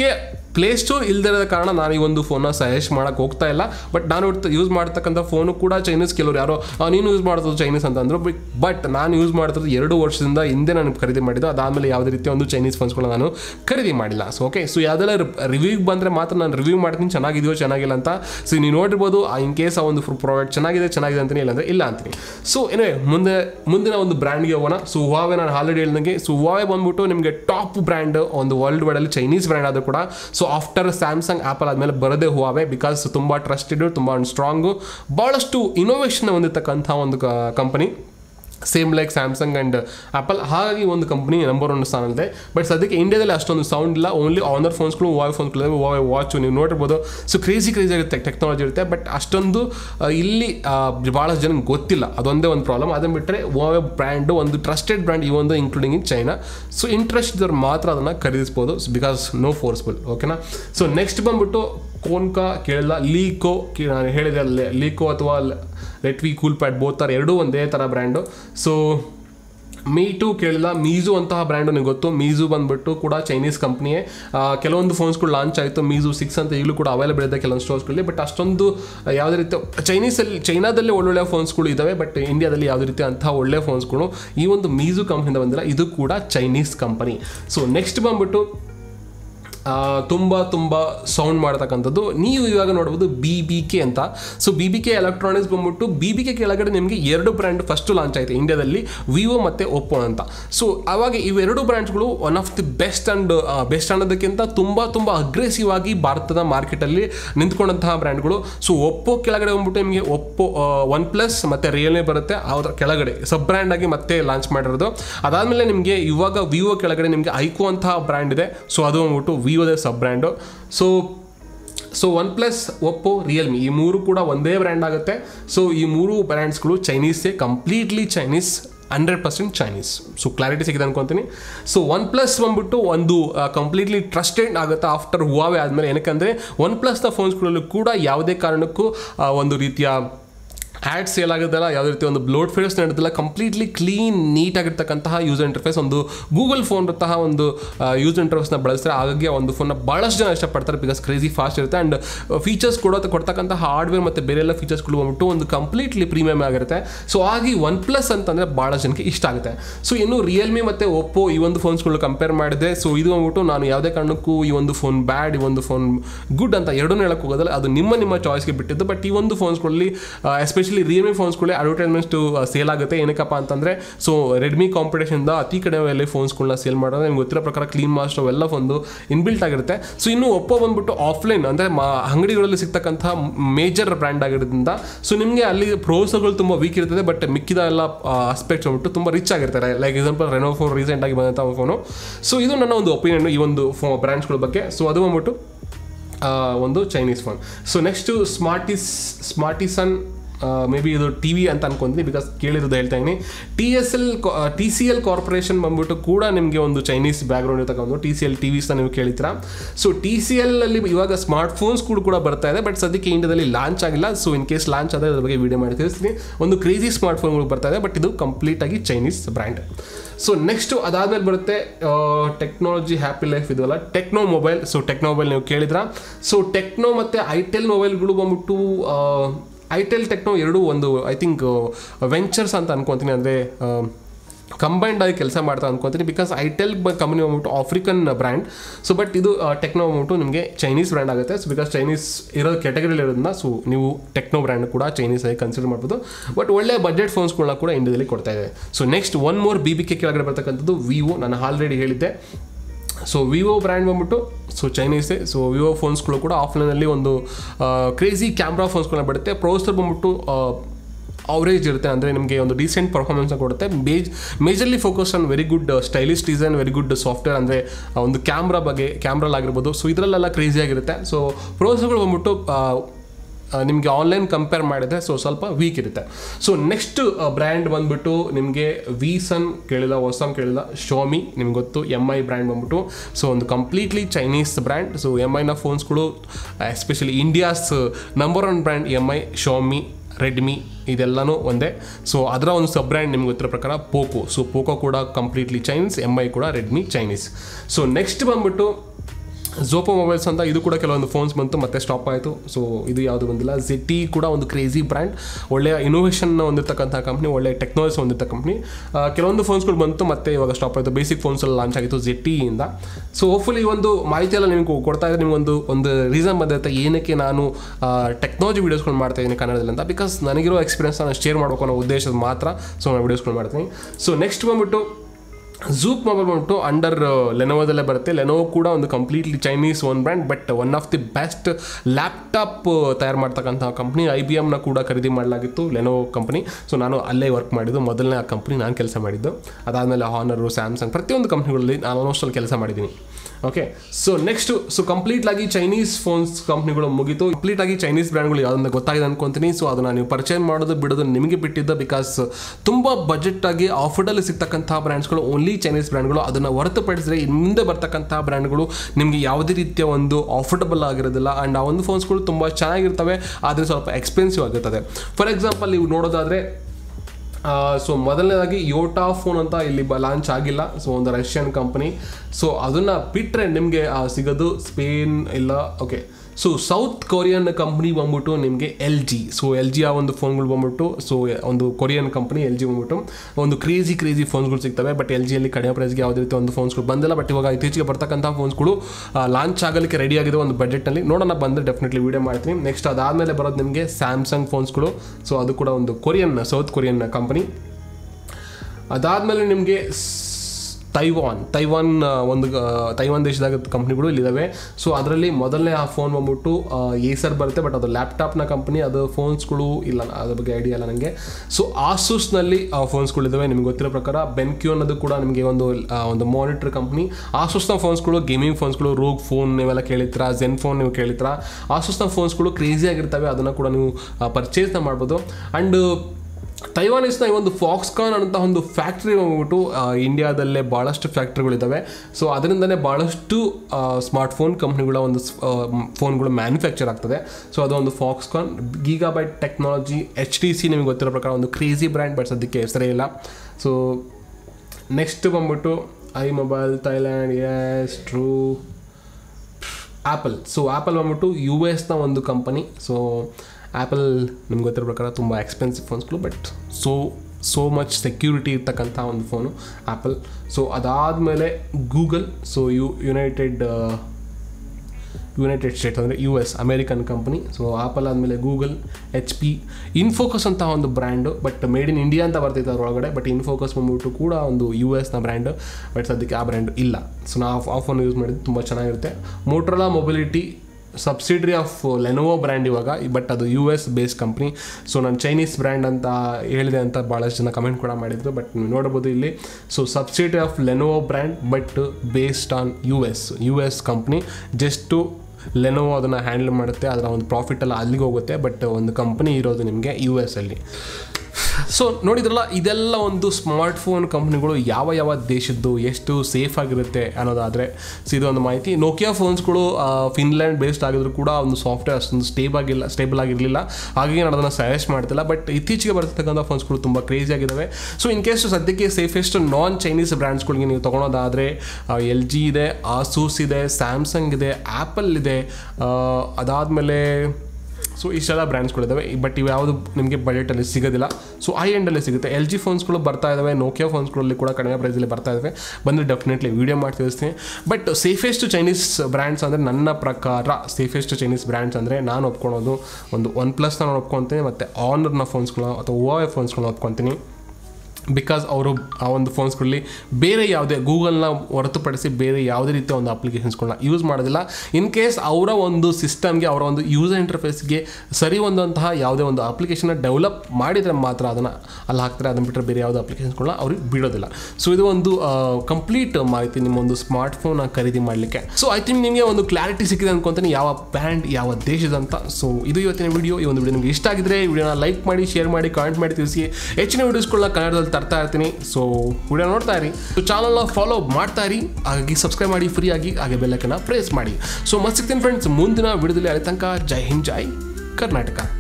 ಪ್ಲೇಸ್ಟೋರ್ ಇಲ್ಲದಿರೋದ ಕಾರಣ ನಾನು ಈ ಒಂದು ಫೋನ್ನ ಸಜೆಸ್ಟ್ ಮಾಡೋಕ್ಕೆ ಹೋಗ್ತಾ ಇಲ್ಲ. ಬಟ್ ನಾನು ಯೂಸ್ ಮಾಡ್ತಕ್ಕಂಥ ಫೋನು ಕೂಡ ಚೈನೀಸ್. ಕೆಲವರು ಯಾರೋ ನೀನು ಯೂಸ್ ಮಾಡ್ತದ್ದು ಚೈನೀಸ್ ಅಂತ ಅಂದರು. ಬಟ್ ನಾನು ಯೂಸ್ ಮಾಡ್ತಿರೋದು ಎರಡು ವರ್ಷದಿಂದ ಹಿಂದೆ ನಾನು ಖರೀದಿ ಮಾಡಿದ್ದು. ಅದಾದಮೇಲೆ ಯಾವುದೇ ರೀತಿಯ ಒಂದು ಚೈನೀಸ್ ಫೋನ್ಸ್ಗಳನ್ನ ನಾನು ಖರೀದಿ ಮಾಡಿಲ್ಲ. ಸೊ ಓಕೆ, ಸೊ ಯಾವುದೆಲ್ಲ ರಿವ್ಯೂಗೆ ಬಂದರೆ ಮಾತ್ರ ನಾನು ರಿವ್ಯೂ ಮಾಡ್ತೀನಿ ಚೆನ್ನಾಗಿದೆಯೋ ಚೆನ್ನಾಗಿಲ್ಲ ಅಂತ. ಸೊ ನೀವು ನೋಡಿರ್ಬೋದು ಇನ್ ಕೇಸ್ ಆ ಒಂದು ಪ್ರಾಡಕ್ಟ್ ಚೆನ್ನಾಗಿದೆ ಚೆನ್ನಾಗಿದೆ ಅಂತೀನಿ, ಇಲ್ಲ ಅಂದರೆ ಇಲ್ಲ ಅಂತೀನಿ. ಸೊ ಏನೇ ಮುಂದೆ ಮುಂದಿನ ಒಂದು ಬ್ರ್ಯಾಂಡ್ಗೆ ಹೋಗೋಣ. ಸೊ ಹುವಾವೆ ನಾನು ಆಲ್ರೆಡಿ ಹೇಳಿದಂಗೆ, ಸೊ ಹುವಾವೆ ಬಂದ್ಬಿಟ್ಟು ನಿಮಗೆ ಟಾಪ್ ಬ್ರ್ಯಾಂಡ್ ಒಂದು ವರ್ಲ್ಡ್ ವೈಡಲ್ಲಿ ಚೈನೀಸ್ ಬ್ರ್ಯಾಂಡ್ ಆದರೂ ಕೂಡ. ಸೊ ಆಫ್ಟರ್ ಸ್ಯಾಮ್ಸಂಗ್ ಆ್ಯಪಲ್ ಆದಮೇಲೆ ಬರೋದೇ ಹುವಾವೆ, ಬಿಕಾಸ್ ತುಂಬ ಟ್ರಸ್ಟೆಡ್, ತುಂಬ ಸ್ಟ್ರಾಂಗು, ಭಾಳಷ್ಟು ಇನೋವೇಷನ್ ಹೊಂದಿರತಕ್ಕಂಥ ಒಂದು company, same like Samsung and Apple. ಹಾಗಾಗಿ ಒಂದು ಕಂಪ್ನಿ ನಂಬರ್ ಒನ್ ಸ್ಥಾನವಿದೆ. ಬಟ್ ಸದ್ಯಕ್ಕೆ ಇಂಡಿಯಾದಲ್ಲಿ ಅಷ್ಟೊಂದು ಸೌಂಡ್ ಇಲ್ಲ. ಓನ್ಲಿ ಆನರ್ ಫೋನ್ಸ್ಗಳು, ಹುವಾವೆ ಫೋನ್ಸ್ಗಳು, ಹುವಾವೆ ವಾಚು ನೀವು ನೋಡಿರ್ಬೋದು. ಸೊ ಕ್ರೇಜಿ ಕ್ರೇಜಿ ಆಗುತ್ತೆ ಟೆಕ್ನಾಲಜಿ ಇರುತ್ತೆ. ಬಟ್ ಅಷ್ಟೊಂದು ಇಲ್ಲಿ ಭಾಳಷ್ಟು ಜನಕ್ಕೆ ಗೊತ್ತಿಲ್ಲ, ಅದೊಂದೇ ಒಂದು ಪ್ರಾಬ್ಲಮ್. ಅದನ್ನು ಬಿಟ್ಟರೆ ಹುವಾವೆ ಬ್ರ್ಯಾಂಡು ಒಂದು ಟ್ರಸ್ಟೆಡ್ ಬ್ರ್ಯಾಂಡ್, ಈ ಒಂದು including in China. So interest ಇದ್ದವ್ರು ಮಾತ್ರ ಅದನ್ನು ಖರೀದಿಸ್ಬೋದು, ಬಿಕಾಸ್ ನೋ ಫೋರ್ಸ್ಫುಲ್. ಓಕೆನಾ. ಸೊ ನೆಕ್ಸ್ಟ್ ಬಂದ್ಬಿಟ್ಟು ಕೋನ್ಕಾ ಕೇಳಿಲ್ಲ, ಲೀಕೋ ನಾನು ಹೇಳಿದೆ, ಅಲ್ಲೇ ಲೀಕೋ ಅಥವಾ ರೆಡ್ಮಿ ಕೂಲ್ ಪ್ಯಾಡ್ ಬೋತಾರ್ ಎರಡೂ ಒಂದೇ ಥರ ಬ್ರ್ಯಾಂಡು. ಸೊ ಮೀಟು ಕೇಳಿಲ್ಲ, ಮೀಝು ಅಂತಹ ಬ್ರ್ಯಾಂಡು ನಿಮಗೆ ಗೊತ್ತು. ಮೀಝು ಬಂದುಬಿಟ್ಟು ಕೂಡ ಚೈನೀಸ್ ಕಂಪ್ನಿಯೇ. ಕೆಲವೊಂದು ಫೋನ್ಸ್ಗಳು ಲಾಂಚ್ ಆಯಿತು, ಮೀಝು ಸಿಕ್ಸ್ ಅಂತ ಈಗಲೂ ಕೂಡ ಅವೈಲೇಬಲ್ ಇದೆ ಕೆಲವೊಂದು ಸ್ಟೋರ್ಸ್ಗಳಲ್ಲಿ. ಬಟ್ ಅಷ್ಟೊಂದು ಯಾವುದೇ ರೀತಿ ಚೈನೀಸಲ್ಲಿ ಚೈನಾದಲ್ಲಿ ಒಳ್ಳೊಳ್ಳೆ ಫೋನ್ಸ್ಗಳು ಇದ್ದಾವೆ, ಬಟ್ ಇಂಡಿಯಾದಲ್ಲಿ ಯಾವುದೇ ರೀತಿ ಅಂತಹ ಒಳ್ಳೆ ಫೋನ್ಸ್ಗಳು ಈ ಒಂದು ಮೀಝು ಕಂಪ್ನಿಯಿಂದ ಬಂದಿಲ್ಲ. ಇದು ಕೂಡ ಚೈನೀಸ್ ಕಂಪನಿ. ಸೊ ನೆಕ್ಸ್ಟ್ ಬಂದುಬಿಟ್ಟು ತುಂಬ ತುಂಬ ಸೌಂಡ್ ಮಾಡ್ತಕ್ಕಂಥದ್ದು ನೀವು ಇವಾಗ ನೋಡ್ಬೋದು ಬಿ ಬಿ ಕೆ ಅಂತ. So B B K electronics ಬಂದ್ಬಿಟ್ಟು ಬಿ ಬಿ ಕೆ ಕೆಳಗಡೆ ನಿಮಗೆ ಎರಡು ಬ್ರ್ಯಾಂಡ್ ಫಸ್ಟು ಲಾಂಚ್ ಆಯಿತು ಇಂಡಿಯಾದಲ್ಲಿ, ವಿವೋ ಮತ್ತು ಒಪ್ಪೋ ಅಂತ. ಸೊ ಆವಾಗ ಇವೆರಡು ಬ್ರ್ಯಾಂಡ್ಸ್ಗಳು one of the best and best ಅನ್ನೋದಕ್ಕಿಂತ ತುಂಬ ತುಂಬ ಅಗ್ರೆಸಿವ್ ಆಗಿ ಭಾರತದ ಮಾರ್ಕೆಟಲ್ಲಿ ನಿಂತ್ಕೊಂಡಂತಹ ಬ್ರ್ಯಾಂಡ್ಗಳು. ಸೊ ಒಪ್ಪೋ ಕೆಳಗಡೆ ಬಂದ್ಬಿಟ್ಟು ನಿಮಗೆ ಒಪ್ಪೋ ಒನ್ ಪ್ಲಸ್ ಮತ್ತು ರಿಯಲ್ಮಿ ಬರುತ್ತೆ, ಅದರ ಕೆಳಗಡೆ ಸಬ್ ಬ್ರ್ಯಾಂಡ್ ಆಗಿ ಮತ್ತೆ ಲಾಂಚ್ ಮಾಡಿರೋದು. ಅದಾದಮೇಲೆ ನಿಮಗೆ ಇವಾಗ ವಿವೋ ಕೆಳಗಡೆ ನಿಮಗೆ ಐಕೋ ಅಂತಹ ಬ್ರ್ಯಾಂಡ್ ಇದೆ. ಸೊ ಅದು ಬಂದ್ಬಿಟ್ಟು ವಿವೋದೇ sub brand. So so one plus, Oppo, Realme ಈ ಮೂರು ಕೂಡ ಒಂದೇ ಬ್ರ್ಯಾಂಡ್ ಆಗುತ್ತೆ. ಸೊ ಈ ಮೂರು ಬ್ರ್ಯಾಂಡ್ಸ್ಗಳು ಚೈನೀಸೇ, completely Chinese, hundred percent Chinese. So clarity ಸಿಗಿದೆ ಅನ್ಕೊತೀನಿ. ಸೊ ಒನ್ ಪ್ಲಸ್ ಬಂದ್ಬಿಟ್ಟು ಒಂದು ಕಂಪ್ಲೀಟ್ಲಿ ಟ್ರಸ್ಟೆಡ್ ಆಗುತ್ತೆ ಆಫ್ಟರ್ ಹುವಾವೆ ಆದಮೇಲೆ. ಏನಕ್ಕಂದರೆ ಒನ್ ಪ್ಲಸ್ನ ಫೋನ್ಸ್ಗಳಲ್ಲೂ ಕೂಡ ಯಾವುದೇ ಕಾರಣಕ್ಕೂ ಒಂದು ರೀತಿಯ ಆ್ಯಡ್ ಸೇಲ್ ಆಗೋದಲ್ಲ, ಯಾವುದೇ ರೀತಿ ಒಂದು ಬ್ಲೋಡ್ ಫೇಸ್ ನಡೆದಿಲ್ಲ. ಕಂಪ್ಲೀಟ್ಲಿ ಕ್ಲೀನ್ ನೀಟಾಗಿರ್ತಕ್ಕಂತಹ ಯೂಸರ್ ಇಂಟರ್ಫೇಸ್, ಒಂದು ಗೂಗಲ್ ಫೋನ್ ಇರುತ್ತಹ ಒಂದು ಯೂಸರ್ ಇಂಟರ್ಫೇಸ್ನ ಬಳಸ್ತಾರೆ. ಹಾಗಾಗಿ ಆ ಒಂದು ಫೋನ್ನ ಭಾಳಷ್ಟು ಜನ ಇಷ್ಟಪಡ್ತಾರೆ, ಬಿಕಾಸ್ ಕ್ರೇಜಿ ಫಾಸ್ಟ್ ಇರುತ್ತೆ. ಆ್ಯಂಡ್ ಫೀಚರ್ಸ್ ಕೊಡೋ ಕೊಡ್ತಕ್ಕಂಥ ಹಾರ್ಡ್ವೇರ್ ಮತ್ತು ಬೇರೆ ಎಲ್ಲ ಫೀಚರ್ಸ್ಗಳು ಬಂದ್ಬಿಟ್ಟು ಒಂದು ಕಂಪ್ಲೀಟ್ಲಿ ಪ್ರೀಮಿಯಮ್ ಆಗಿರುತ್ತೆ. ಸೊ ಹಾಗೆ ಒನ್ ಪ್ಲಸ್ ಅಂತಂದರೆ ಭಾಳ ಜನಕ್ಕೆ ಇಷ್ಟ ಆಗುತ್ತೆ. ಸೊ ಇನ್ನು ರಿಯಲ್ಮಿ ಮತ್ತು ಒಪ್ಪೋ ಈ ಒಂದು ಫೋನ್ಸ್ಗಳು ಕಂಪೇರ್ ಮಾಡಿದೆ. ಸೊ ಇದು ಬಂದ್ಬಿಟ್ಟು ನಾನು ಯಾವುದೇ ಕಾರಣಕ್ಕೂ ಈ ಒಂದು ಫೋನ್ ಬ್ಯಾಡ್, ಈ ಒಂದು ಫೋನ್ ಗುಡ್ ಅಂತ ಎರಡೂ ಹೇಳಕ್ಕೆ ಹೋಗೋದಲ್ಲ, ಅದು ನಿಮ್ಮ ನಿಮ್ಮ ಚಾಯ್ಸ್ಗೆ ಬಿಟ್ಟಿದ್ದು. ಬಟ್ ಈ ಒಂದು ಫೋನ್ಸ್ಗಳಲ್ಲಿ ಎಸ್ಪೆಷಲಿ ರಿಯಲ್ಮಿ ಫೋನ್ಸ್ಗಳೇ ಅಡ್ವರ್ಟೈಸ್ಮೆಂಟ್ಸ್ ಸೇಲ್ ಆಗುತ್ತೆ. ಏನಕ್ಕಪ್ಪ ಅಂತಂದರೆ, ಸೊ ರೆಡ್ಮಿ ಕಾಂಪಿಟೇಷನ್ದ ಅತಿ ಕಡಿಮೆ ಫೋನ್ಸ್ಗಳನ್ನ ಸೇಲ್ ಮಾಡೋದು ನಿಮ್ಗೆ ಗೊತ್ತಿರೋ ಪ್ರಕಾರ ಕ್ಲೀನ್ ಮಾಸ್ಟರ್ ಅವೆಲ್ಲ ಒಂದು ಇನ್ಬಿಲ್ಟ್ ಆಗಿರುತ್ತೆ. ಸೊ ಇನ್ನು ಒಪ್ಪೋ ಬಂದ್ಬಿಟ್ಟು ಆಫ್ಲೈನ್ ಅಂದರೆ ಅಂಗಡಿಗಳಲ್ಲಿ ಸಿಗ್ತಕ್ಕಂಥ ಮೇಜರ್ ಬ್ರ್ಯಾಂಡ್ ಆಗಿರೋದ್ರಿಂದ ಸೊ ನಿಮಗೆ ಅಲ್ಲಿ ಪ್ರೋಸರ್ಗಳು ತುಂಬ ವೀಕ್ ಇರ್ತದೆ. ಬಟ್ ಮಿಕ್ಕಿದ ಎಲ್ಲ ಆಸ್ಪೆಕ್ಟ್ಸ್ ಬಂದ್ಬಿಟ್ಟು ತುಂಬ ರಿಚ್ ಆಗಿರ್ತಾರೆ. ಲೈಕ್ ಎಕ್ಸಾಂಪಲ್ ರೆನೋ ಫೋನ್ ರೀಸೆಂಟಾಗಿ ಬಂದಂಥ ಫೋನು. ಸೊ ಇದು ನನ್ನ ಒಂದು ಒಪಿನಿಯನ್ ಈ ಒಂದು ಫೋ ಬ್ರ್ಯಾಂಡ್ಸ್ಗಳ ಬಗ್ಗೆ. ಸೊ ಅದು ಬಂದ್ಬಿಟ್ಟು ಒಂದು ಚೈನೀಸ್ ಫೋನ್. ಸೊ ನೆಕ್ಸ್ಟು ಸ್ಮಾರ್ಟಿಸ್ ಸ್ಮಾರ್ಟಿಸನ್ ಮೇ ಬಿ ಇದು ಟಿ ವಿ ಅಂತ ಅನ್ಕೊಂತೀನಿ, ಬಿಕಾಸ್ ಕೇಳಿರೋದು ಹೇಳ್ತಾ ಇದ್ದೀನಿ. T S L T C L corporation ಬಂದ್ಬಿಟ್ಟು ಕೂಡ ನಿಮಗೆ ಒಂದು ಚೈನೀಸ್ ಬ್ಯಾಕ್ಗ್ರೌಂಡ್ ಇರ್ತಕ್ಕಂಥ ಟಿ ಸಿ ಎಲ್ ಟಿ ವಿಸ್ನ ನೀವು ಕೇಳಿತೀರಾ. ಸೊ ಟಿ ಸಿ ಎಲ್ ಅಲ್ಲಿ ಇವಾಗ ಸ್ಮಾರ್ಟ್ ಫೋನ್ಸ್ ಕೂಡ ಕೂಡ ಬರ್ತಾ ಇದೆ, ಬಟ್ ಸದ್ಯಕ್ಕೆ ಇಂಡಿಯಾದಲ್ಲಿ ಲಾಂಚ್ ಆಗಿಲ್ಲ. ಸೊ ಇನ್ ಕೇಸ್ ಲಾಂಚ್ ಆದರೆ ಅದ್ರ ಬಗ್ಗೆ ವಿಡಿಯೋ ಮಾಡಿ ತಿಳಿಸ್ತೀನಿ. ಒಂದು ಕ್ರೇಜಿ ಸ್ಮಾರ್ಟ್ ಫೋನ್ಗಳು ಬರ್ತಾ ಇದೆ, ಬಟ್ ಇದು ಕಂಪ್ಲೀಟಾಗಿ ಚೈನೀಸ್ ಬ್ರ್ಯಾಂಡ್. ಸೊ ನೆಕ್ಸ್ಟು ಅದಾದಮೇಲೆ ಬರುತ್ತೆ ಟೆಕ್ನಾಲಜಿ ಹ್ಯಾಪಿ ಲೈಫ್ ಇದಲ್ಲ, Tecno mobile. So Tecno mobile ನೀವು ಕೇಳಿದ್ರಾ. ಸೊ ಟೆಕ್ನೋ ಮತ್ತು ಐಟೆಲ್ ಮೊಬೈಲ್ಗಳು ಬಂದ್ಬಿಟ್ಟು ಐಟೆಲ್ ಟೆಕ್ನೋ ಎರಡೂ ಒಂದು ಐ ಥಿಂಕ್ ವೆಂಚರ್ಸ್ ಅಂತ ಅನ್ಕೊತೀನಿ, ಅಂದರೆ ಕಂಬೈಂಡ್ ಆಗಿ ಕೆಲಸ ಮಾಡ್ತಾ ಅನ್ಕೊತೀನಿ. ಬಿಕಾಸ್ ಐಟೆಲ್ ಕಂಪನಿ ಬಂದ್ಬಿಟ್ಟು ಆಫ್ರಿಕನ್ ಬ್ರ್ಯಾಂಡ್. ಸೊ ಬಟ್ ಇದು ಟೆಕ್ನೋ ಬಂದ್ಬಿಟ್ಟು ನಿಮಗೆ ಚೈನೀಸ್ ಬ್ರ್ಯಾಂಡ್ ಆಗುತ್ತೆ. ಸೊ ಬಿಕಾಸ್ ಚೈನೀಸ್ ಇರೋ ಕ್ಯಾಟಗರಿಲಿ ಇರೋದನ್ನ ಸೊ ನೀವು ಟೆಕ್ನೋ ಬ್ರ್ಯಾಂಡ್ ಕೂಡ ಚೈನೀಸ್ ಆಗಿ ಕನ್ಸಿಡರ್ ಮಾಡ್ಬೋದು. ಬಟ್ ಒಳ್ಳೆ ಬಜೆಟ್ ಫೋನ್ಸ್ಗಳನ್ನ ಕೂಡ ಇಂಡಿಯಾದಲ್ಲಿ ಕೊಡ್ತಾ ಇದೆ. So next one more B B K ಕೆಳಗಡೆ ಬರ್ತಕ್ಕಂಥದ್ದು ವಿವೋ. ನಾನು ಆಲ್ರೆಡಿ ಹೇಳಿದ್ದೆ. ಸೊ ವಿವೋ ಬ್ರ್ಯಾಂಡ್ ಬಂದ್ಬಿಟ್ಟು ಸೊ ಚೈನೀಸೇ. ಸೊ ವಿವೋ ಫೋನ್ಸ್ಗಳು ಕೂಡ ಆಫ್ಲೈನಲ್ಲಿ ಒಂದು ಕ್ರೇಜಿ ಕ್ಯಾಮ್ರಾ ಫೋನ್ಸ್ಗಳನ್ನ ಬಿಡುತ್ತೆ. ಪ್ರೊಸೆಸರ್ ಬಂದ್ಬಿಟ್ಟು ಅವರೇಜ್ ಇರುತ್ತೆ, ಅಂದರೆ ನಿಮಗೆ ಒಂದು ಡೀಸೆಂಟ್ ಪರ್ಫಾರ್ಮೆನ್ಸ್ನ ಕೊಡುತ್ತೆ. ಮೇಜ್ majorly focus on very good stylish design, very good software, ಅಂದರೆ ಒಂದು ಕ್ಯಾಮ್ರಾ ಬಗ್ಗೆ ಕ್ಯಾಮ್ರಲ್ಲಾಗಿರ್ಬೋದು. ಸೊ ಇದರಲ್ಲೆಲ್ಲ ಕ್ರೇಜಿ ಆಗಿರುತ್ತೆ. ಸೊ ಪ್ರೊಸೆಸರ್ಗಳು ಬಂದ್ಬಿಟ್ಟು ನಿಮಗೆ ಆನ್ಲೈನ್ ಕಂಪೇರ್ ಮಾಡಿದ್ರೆ ಸೊ ಸ್ವಲ್ಪ ವೀಕ್ ಇರುತ್ತೆ. ಸೊ ನೆಕ್ಸ್ಟ್ ಬ್ರ್ಯಾಂಡ್ ಬಂದ್ಬಿಟ್ಟು ನಿಮಗೆ ವಿ ಸನ್ ಕೇಳಿಲ್ಲ, ಹೊಸಮ್ ಕೇಳಿಲ್ಲ, ಶೋಮಿ ನಿಮ್ಗೆ ಗೊತ್ತು. ಎಮ್ ಐ ಬ್ರ್ಯಾಂಡ್ ಬಂದ್ಬಿಟ್ಟು ಸೊ ಒಂದು completely Chinese brand. So M ಐನ ಫೋನ್ಸ್ಗಳು especially India's number one brand M I, Xiaomi, Redmi ಇದೆಲ್ಲನೂ ಒಂದೇ. ಸೊ ಅದರ ಒಂದು ಸಬ್ ಬ್ರ್ಯಾಂಡ್ ನಿಮ್ಗೆ ಗೊತ್ತಿರೋ ಪ್ರಕಾರ ಪೋಕೋ. ಸೊ ಪೋಕೋ ಕೂಡ ಕಂಪ್ಲೀಟ್ಲಿ ಚೈನೀಸ್, ಎಮ್ ಐ ಕೂಡ ರೆಡ್ಮಿ ಚೈನೀಸ್. ಸೊ ನೆಕ್ಸ್ಟ್ ಬಂದ್ಬಿಟ್ಟು ಝೋಪೋ ಮೊಬೈಲ್ಸ್ ಅಂತ ಇದು ಕೂಡ ಕೆಲವೊಂದು ಫೋನ್ಸ್ ಬಂತು ಮತ್ತೆ ಸ್ಟಾಪ್ ಆಯಿತು. ಸೊ ಇದು ಯಾವುದು ಬಂದಿಲ್ಲ. ಝೆಟಿ ಕೂಡ ಒಂದು ಕ್ರೇಜಿ ಬ್ರ್ಯಾಂಡ್, ಒಳ್ಳೆಯ ಇನೋವೇಷನ್ ಹೊಂದಿರತಕ್ಕಂಥ ಕಂಪ್ನಿ, ಒಳ್ಳೆಯ ಟೆಕ್ನಾಲಜಿ ಹೊಂದಿರತ ಕಂಪ್ನಿ. ಕೆಲವೊಂದು ಫೋನ್ಸ್ಗಳು ಬಂತು ಮತ್ತೆ ಇವಾಗ ಸ್ಟಾಪ್ ಆಯಿತು. ಬೇಸಿಕ್ ಫೋನ್ಸ್ ಎಲ್ಲ ಲಾಂಚ್ ಆಗಿತ್ತು ಝೆಟಿಯಿಂದ. ಸೊ ಹೋಪ್ಫುಲಿ ಈ ಒಂದು ಮಾಹಿತಿ ಎಲ್ಲ ನಿಮಗೆ ಕೊಡ್ತಾ ಇದ್ರೆ ನಿಮಗೊಂದು ಒಂದು ರೀಸನ್ ಬಂದಿರುತ್ತೆ ಏನಕ್ಕೆ ನಾನು ಟೆಕ್ನಾಲಜಿ ವೀಡಿಯೋಸ್ಗಳು ಮಾಡ್ತಾ ಇದ್ದೀನಿ ಕನ್ನಡದಲ್ಲಿ ಅಂತ. ಬಿಕಾಸ್ ನನಗಿರೋ ಎಕ್ಸ್ಪೀರಿಯನ್ಸ್ ನಾನು ಶೇರ್ ಮಾಡ್ಬೇಕು ಅನ್ನೋ ಉದ್ದೇಶದ ಮಾತ್ರ ಸೊ ನಾನು ವೀಡಿಯೋಸ್ಗಳು ಮಾಡ್ತೀನಿ. ಸೊ ನೆಕ್ಸ್ಟ್ ಬಂದ್ಬಿಟ್ಟು ಝೂಪ್ ಮೊಬೈಲ್ ಬಂದ್ಬಿಟ್ಟು ಅಂಡರ್ ಲೆನೋವೋದಲ್ಲೇ ಬರುತ್ತೆ. ಲೆನೋವೋ ಕೂಡ ಒಂದು completely Chinese own brand, but one of the best laptop ತಯಾರು ಮಾಡ್ತಕ್ಕಂಥ ಕಂಪ್ನಿ. ಐ ಬಿ ಎಮ್ನ ಕೂಡ ಖರೀದಿ ಮಾಡಲಾಗಿತ್ತು ಲೆನೋವೋ ಕಂಪ್ನಿ. ಸೊ ನಾನು ಅಲ್ಲೇ ವರ್ಕ್ ಮಾಡಿದ್ದು, ಮೊದಲನೇ ಆ ಕಂಪ್ನಿ ನಾನು ಕೆಲಸ ಮಾಡಿದ್ದು. ಅದಾದಮೇಲೆ ಹಾನರು, ಸ್ಯಾಮ್ಸಂಗ್ ಪ್ರತಿಯೊಂದು ಕಂಪ್ನಿಗಳಲ್ಲಿ ನಾನು ಆಲ್ಮೋಸ್ಟ್ ಅಲ್ಲಿ ಕೆಲಸ ಮಾಡಿದ್ದೀನಿ. ಓಕೆ, ಸೊ ನೆಕ್ಸ್ಟ್ ಸೊ ಕಂಪ್ಲೀಟ್ಲಾಗಿ ಚೈನೀಸ್ ಫೋನ್ಸ್ ಕಂಪ್ನಿಗಳು ಮುಗಿತು. ಕಂಪ್ಲೀಟಾಗಿ ಚೈನೀಸ್ ಬ್ರ್ಯಾಂಡ್ಗಳು ಯಾವುದನ್ನ ಗೊತ್ತಾಗಿದೆ ಅನ್ಕೊತೀನಿ. ಸೊ ಅದನ್ನು ನೀವು ಪರ್ಚೇಸ್ ಮಾಡೋದು ಬಿಡೋದು ನಿಮಗೆ ಬಿಟ್ಟಿದ್ದು. ಬಿಕಾಸ್ ತುಂಬ ಬಜೆಟಾಗಿ ಆಫರ್ಡಲ್ಲಿ ಸಿಗ್ತಕ್ಕಂಥ ಬ್ರ್ಯಾಂಡ್ಸ್ಗಳು ಓನ್ಲಿ ಚೈನೀಸ್ ಬ್ರ್ಯಾಂಡ್ಗಳು. ಅದನ್ನು ಹೊರತುಪಡಿಸಿದ್ರೆ ಮುಂದೆ ಬರ್ತಕ್ಕಂಥ ಬ್ರ್ಯಾಂಡ್ಗಳು ನಿಮಗೆ ಯಾವುದೇ ರೀತಿಯ ಒಂದು ಆಫರ್ಡಬಲ್ ಆಗಿರೋದಿಲ್ಲ. ಆ್ಯಂಡ್ ಆ ಒಂದು ಫೋನ್ಸ್ಗಳು ತುಂಬ ಚೆನ್ನಾಗಿರ್ತವೆ, ಆದರೆ ಸ್ವಲ್ಪ ಎಕ್ಸ್ಪೆನ್ಸಿವ್ ಆಗಿರ್ತದೆ. ಫಾರ್ ಎಕ್ಸಾಂಪಲ್ ನೀವು ನೋಡೋದಾದರೆ ಸೊ ಮೊದಲನೇದಾಗಿ ಯೋಟಾ ಫೋನ್ ಅಂತ ಇಲ್ಲಿ ಬ ಲಾಂಚ್ ಆಗಿಲ್ಲ. ಸೊ ಒಂದು ರಷ್ಯನ್ ಕಂಪನಿ. ಸೊ ಅದನ್ನು ಬಿಟ್ಟರೆ ನಿಮಗೆ ಸಿಗೋದು ಸ್ಪೇನ್ ಇಲ್ಲ. Okay, so south Korean company ಬಂದ್ಬಿಟ್ಟು ನಿಮಗೆ L G. So L G ಆ ಒಂದು ಫೋನ್ಗಳು ಬಂದ್ಬಿಟ್ಟು ಸೊ ಒಂದು ಕೊರಿಯನ್ ಕಂಪ್ನಿ ಎಲ್ ಜಿ ಬಂದ್ಬಿಟ್ಟು ಒಂದು ಕ್ರೇಜಿ ಕ್ರೇಜಿ ಫೋನ್ಸ್ಗಳು ಸಿಗ್ತವೆ. ಬಟ್ ಎಲ್ ಜಿಯಲ್ಲಿ ಕಡಿಮೆ ಪ್ರೈಸ್ಗೆ ಯಾವುದೇ ರೀತಿ ಒಂದು ಫೋನ್ಸ್ಗಳು ಬಂದಿಲ್ಲ. ಬಟ್ ಇವಾಗ ಇತ್ತೀಚೆಗೆ ಬರ್ತಕ್ಕಂಥ ಫೋನ್ಸ್ಗಳು ಲಾಂಚ್ ಆಗಲಿಕ್ಕೆ ರೆಡಿ ಆಗಿದೆ ಒಂದು ಬಜೆಟ್ನಲ್ಲಿ. ನೋಡೋಣ, ಬಂದರೆ ಡೆಫಿನೆಟ್ಲಿ ವೀಡಿಯೋ ಮಾಡ್ತೀನಿ. ನೆಕ್ಸ್ಟ್ ಅದಾದಮೇಲೆ ಬರೋದು ನಿಮಗೆ ಸ್ಯಾಮ್ಸಂಗ್ ಫೋನ್ಸ್ಗಳು. ಸೊ ಅದು ಕೂಡ ಒಂದು ಕೊರಿಯನ್ ಸೌತ್ ಕೊರಿಯನ್ ಕಂಪನಿ. ಅದಾದಮೇಲೆ ನಿಮಗೆ ತೈವಾನ್ ತೈವಾನ್ ಒಂದು ತೈವಾನ್ ದೇಶದಾಗ ಕಂಪ್ನಿಗಳು ಇಲ್ಲಿದ್ದಾವೆ. ಸೊ ಅದರಲ್ಲಿ ಮೊದಲನೇ ಆ ಫೋನ್ ಬಂದ್ಬಿಟ್ಟು ಏಸರ್ ಬರುತ್ತೆ, ಬಟ್ ಅದು ಲ್ಯಾಪ್ಟಾಪ್ನ ಕಂಪ್ನಿ. ಅದು ಫೋನ್ಸ್ಗಳು ಇಲ್ಲ, ಅದ್ರ ಬಗ್ಗೆ ಐಡಿಯಾ ಇಲ್ಲ ನನಗೆ. ಸೊ ಆಸೂಸ್ನಲ್ಲಿ ಆ ಫೋನ್ಸ್ಗಳಿದ್ದಾವೆ. ನಿಮ್ಗೆ ಗೊತ್ತಿರೋ ಪ್ರಕಾರ ಬೆನ್ಕ್ಯೂ ಅನ್ನೋದು ಕೂಡ ನಿಮಗೆ ಒಂದು ಒಂದು ಮಾನಿಟರ್ ಕಂಪ್ನಿ. ಆಸೂಸ್ನ ಫೋನ್ಸ್ಗಳು ಗೇಮಿಂಗ್ ಫೋನ್ಸ್ಗಳು, ರೋಗ್ ಫೋನ್ ನೀವೆಲ್ಲ ಕೇಳಿರ್ತೀರ, ಝೆನ್ ಫೋನ್ ನೀವು ಕೇಳಿರ್ತೀರ. ಆಸೂಸ್ನ ಫೋನ್ಸ್ಗಳು ಕ್ರೇಜಿ ಆಗಿರ್ತವೆ, ಅದನ್ನು ಕೂಡ ನೀವು ಪರ್ಚೇಸ್ನ ಮಾಡ್ಬೋದು. ಆ್ಯಂಡ್ ತೈವಾನೀಸ್ನ ಈ ಒಂದು ಫಾಕ್ಸ್ಕಾನ್ ಅಂತ ಒಂದು ಫ್ಯಾಕ್ಟ್ರಿ ಹೋಗ್ಬಿಟ್ಟು ಇಂಡಿಯಾದಲ್ಲೇ ಭಾಳಷ್ಟು ಫ್ಯಾಕ್ಟ್ರಿಗಳಿದ್ದಾವೆ. ಸೊ ಅದರಿಂದನೇ ಭಾಳಷ್ಟು ಸ್ಮಾರ್ಟ್ಫೋನ್ ಕಂಪ್ನಿಗಳ ಒಂದು ಫೋನ್ಗಳು ಮ್ಯಾನುಫ್ಯಾಕ್ಚರ್ ಆಗ್ತದೆ. ಸೊ ಅದೊಂದು Foxconn. Gigabyte technology, H T C ನಿಮಗೆ ಗೊತ್ತಿರೋ ಪ್ರಕಾರ ಒಂದು ಕ್ರೇಜಿ ಬ್ರ್ಯಾಂಡ್, ಬಟ್ ಸದ್ಯಕ್ಕೆ ಹೆಸರೇ ಇಲ್ಲ. ಸೊ ನೆಕ್ಸ್ಟ್ ಬಂದ್ಬಿಟ್ಟು I mobile Thailand, S True, Apple. So Apple ಬಂದ್ಬಿಟ್ಟು ಯು ಎಸ್ನ ಒಂದು ಕಂಪನಿ. ಸೊ ಆ್ಯಪಲ್ ನಿಮ್ಗೆ ಗೊತ್ತಿರೋ ಪ್ರಕಾರ ತುಂಬ ಎಕ್ಸ್ಪೆನ್ಸಿವ್ ಫೋನ್ಸ್ಗಳು, but so so much security ಇರ್ತಕ್ಕಂಥ ಒಂದು ಫೋನು ಆ್ಯಪಲ್. ಸೊ ಅದಾದಮೇಲೆ Google. So U United United States ಅಂದರೆ U S American company. So Apple ಆದಮೇಲೆ ಗೂಗಲ್, ಎಚ್ ಪಿ, ಇನ್ಫೋಕಸ್ ಅಂತ ಒಂದು brand, but made in India ಅಂತ ಬರ್ತಿತ್ತು ಅದರೊಳಗಡೆ. ಬಟ್ ಇನ್ಫೋಕಸ್ ಬಂದ್ಬಿಟ್ಟು ಕೂಡ ಒಂದು ಯು ಎಸ್ನ ಬ್ರ್ಯಾಂಡು, ಬಟ್ ಸದ್ಯಕ್ಕೆ ಆ ಬ್ರ್ಯಾಂಡು ಇಲ್ಲ. ಸೊ ನಾವು ಆ ಫೋನ್ ಯೂಸ್ ಮಾಡಿದ್ದು ತುಂಬ ಚೆನ್ನಾಗಿರುತ್ತೆ. Motorola mobility subsidiary of Lenovo brand ಇವಾಗ, ಬಟ್ ಅದು U S base company. So ನಾನು ಚೈನೀಸ್ ಬ್ರ್ಯಾಂಡ್ ಅಂತ ಹೇಳಿದೆ ಅಂತ ಭಾಳಷ್ಟು ಜನ ಕಮೆಂಟ್ ಕೂಡ ಮಾಡಿದ್ರು, ಬಟ್ ನೀವು ನೋಡ್ಬೋದು ಇಲ್ಲಿ. So subsidiary of Lenovo brand, but based on U S U S company. Just Lenovo ಅದನ್ನು ಹ್ಯಾಂಡಲ್ ಮಾಡುತ್ತೆ, ಅದರ ಒಂದು ಪ್ರಾಫಿಟ್ ಎಲ್ಲ ಅಲ್ಲಿಗೆ ಹೋಗುತ್ತೆ. ಬಟ್ ಒಂದು ಕಂಪ್ನಿ ಇರೋದು ನಿಮಗೆ ಯು ಎಸ್ ಅಲ್ಲಿ. ಸೊ ನೋಡಿದ್ರಲ್ಲ, ಇದೆಲ್ಲ ಒಂದು ಸ್ಮಾರ್ಟ್ಫೋನ್ ಕಂಪ್ನಿಗಳು ಯಾವ ಯಾವ ದೇಶದ್ದು ಎಷ್ಟು ಸೇಫ್ ಆಗಿರುತ್ತೆ ಅನ್ನೋದಾದರೆ ಸೊ ಇದೊಂದು ಮಾಹಿತಿ. ನೋಕಿಯಾ ಫೋನ್ಸ್ಗಳು ಫಿನ್ಲ್ಯಾಂಡ್ ಬೇಸ್ಡ್ ಆಗಿದ್ರು ಕೂಡ ಒಂದು ಸಾಫ್ಟ್ವೇರ್ ಅಷ್ಟೊಂದು ಸ್ಟೇಬ್ ಆಗಿಲ್ಲ ಸ್ಟೇಬಲ್ ಆಗಿರಲಿಲ್ಲ, ಹಾಗಾಗಿ ನಾನು ಅದನ್ನು ಸಜೆಸ್ಟ್ ಮಾಡ್ತಿಲ್ಲ. ಬಟ್ ಇತ್ತೀಚೆಗೆ ಬರ್ತಕ್ಕಂಥ ಫೋನ್ಸ್ಗಳು ತುಂಬ ಕ್ರೇಜಿ ಆಗಿದ್ದಾವೆ. ಸೊ ಇನ್ ಕೇಸ್ ಸದ್ಯಕ್ಕೆ ಸೇಫೆಸ್ಟ್ ನಾನ್ ಚೈನೀಸ್ ಬ್ರ್ಯಾಂಡ್ಸ್ಗಳಿಗೆ ನೀವು ತೊಗೊಳೋದಾದರೆ ಎಲ್ ಜಿ ಇದೆ, ಆಸೂಸ್ ಇದೆ, ಸ್ಯಾಮ್ಸಂಗ್ ಇದೆ, ಆ್ಯಪಲ್ ಇದೆ, ಅದಾದಮೇಲೆ ಸೊ ಇಷ್ಟೆಲ್ಲ ಬ್ರ್ಯಾಂಡ್ಸ್ಗಳಿದ್ದಾವೆ. ಬಟ್ ಇವು ಯಾವುದು ನಿಮಗೆ ಬಜೆಟಲ್ಲಿ ಸಿಗೋದಿಲ್ಲ. ಸೊ ಐ ಎಂಡಲ್ಲಿ ಸಿಗುತ್ತೆ. ಎಲ್ ಜಿ ಫೋನ್ಸ್ಗಳು ಬರ್ತಾ ಇದ್ದಾವೆ, ನೋಕಿಯಾ ಫೋನ್ಸ್ಗಳಲ್ಲಿ ಕೂಡ ಕಡಿಮೆ ಪ್ರೈಸಲ್ಲಿ ಬರ್ತಾ ಇದ್ದಾವೆ. ಬಂದರೆ ಡೆಫಿನೆಟ್ಲಿ ವೀಡಿಯೋ ಮಾಡಿ ತಿಳಿಸ್ತೀನಿ. ಬಟ್ ಸೇಫೆಸ್ಟ್ ಚೈನೀಸ್ ಬ್ರ್ಯಾಂಡ್ಸ್ ಅಂದರೆ ನನ್ನ ಪ್ರಕಾರ ಸೇಫೆಸ್ಟ್ ಚೈನೀಸ್ ಬ್ರ್ಯಾಂಡ್ಸ್ ಅಂದರೆ ನಾನು ಒಪ್ಕೊಳೋದು ಒಂದು ಒನ್ ಪ್ಲಸ್ನ ನಾನು ಒಪ್ಕೊತೀನಿ, ಮತ್ತು ಆನರ್ನ ಫೋನ್ಸ್ಗಳು ಅಥವಾ ಹುವಾವೆ ಫೋನ್ಸ್ಗಳನ್ನ ಒಪ್ಕೊತೀನಿ. ಬಿಕಾಸ್ ಅವರು ಆ ಒಂದು ಫೋನ್ಸ್ಗಳಲ್ಲಿ ಬೇರೆ ಯಾವುದೇ ಗೂಗಲ್ನ ಹೊರತುಪಡಿಸಿ ಬೇರೆ ಯಾವುದೇ ರೀತಿಯ ಒಂದು ಅಪ್ಲಿಕೇಶನ್ಸ್ಗಳನ್ನ ಯೂಸ್ ಮಾಡೋದಿಲ್ಲ. ಇನ್ ಕೇಸ್ ಅವರ ಒಂದು ಸಿಸ್ಟಮ್ಗೆ, ಅವರ ಒಂದು ಯೂಸರ್ ಇಂಟರ್ಫೇಸ್ಗೆ ಸರಿ ಹೊಂದುವಂತಹ ಯಾವುದೇ ಒಂದು ಅಪ್ಲಿಕೇಶನ್ನ ಡೆವಲಪ್ ಮಾಡಿದರೆ ಮಾತ್ರ ಅದನ್ನು ಅಲ್ಲಿ ಹಾಕ್ತಾರೆ. ಅದನ್ನು ಬಿಟ್ಟರೆ ಬೇರೆ ಯಾವುದೇ ಅಪ್ಲಿಕೇಶನ್ಸ್ಗಳನ್ನ ಅವ್ರಿಗೆ ಬಿಡೋದಿಲ್ಲ. ಸೊ ಇದು ಒಂದು ಕಂಪ್ಲೀಟ್ ಮಾಹಿತಿ ನಿಮ್ಮ ಒಂದು ಸ್ಮಾರ್ಟ್ಫೋನ್ ಖರೀದಿ ಮಾಡಲಿಕ್ಕೆ. ಸೊ ಐ ಥಿಂಕ್ ನಿಮಗೆ ಒಂದು ಕ್ಲಾರಿಟಿ ಸಿಕ್ಕಿದೆ ಅನ್ಕೊತೀನಿ, ಯಾವ ಬ್ರ್ಯಾಂಡ್ ಯಾವ ದೇಶದಂತ. ಸೊ ಇದು ಇವತ್ತಿನ ವಿಡಿಯೋ. ಈ ಒಂದು ವಿಡಿಯೋ ನಿಮಗೆ ಇಷ್ಟ ಆಗಿದ್ರೆ ವಿಡಿಯೋನ ಲೈಕ್ ಮಾಡಿ, ಶೇರ್ ಮಾಡಿ, ಕಾಮೆಂಟ್ ಮಾಡಿ ತಿಳಿಸಿ. ಹೆಚ್ಚಿನ ವಿಡಿಯೋಸ್ಗಳನ್ನ ಕನ್ನಡದಲ್ಲಿ ತರ್ತಾ ಇರ್ತೀನಿ. ಸೊ ವಿಡಿಯೋ ನೋಡ್ತಾ ಇರಿ, ಸೊ ಚಾನಲ್ನ ಫಾಲೋ ಮಾಡ್ತಾ ಇರಿ, ಹಾಗಾಗಿ ಸಬ್ಸ್ಕ್ರೈಬ್ ಮಾಡಿ ಫ್ರೀ ಆಗಿ, ಹಾಗೆ ಬೆಲ್ ಐಕಾನ್ನ ಪ್ರೆಸ್ ಮಾಡಿ. ಸೊ ಮತ್ತೆ ಸಿಗ್ತೀನಿ ಫ್ರೆಂಡ್ಸ್ ಮುಂದಿನ ವಿಡಿಯೋದಲ್ಲಿ. ಅಲ್ಲಿ ತನಕ ಜೈ ಹಿಂದ್, ಜೈ ಕರ್ನಾಟಕ.